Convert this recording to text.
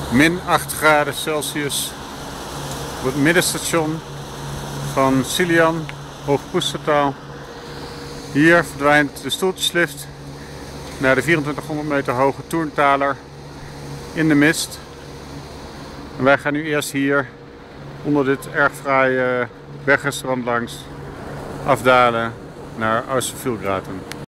min 8 graden Celsius op het middenstation van Siljan, Hoog Pustertal. Hier verdwijnt de stoeltjeslift naar de 2400 meter hoge Tournthaler in de mist. En wij gaan nu eerst hier onder dit erg fraaie wegrestaurant langs afdalen naar Austervildgraten.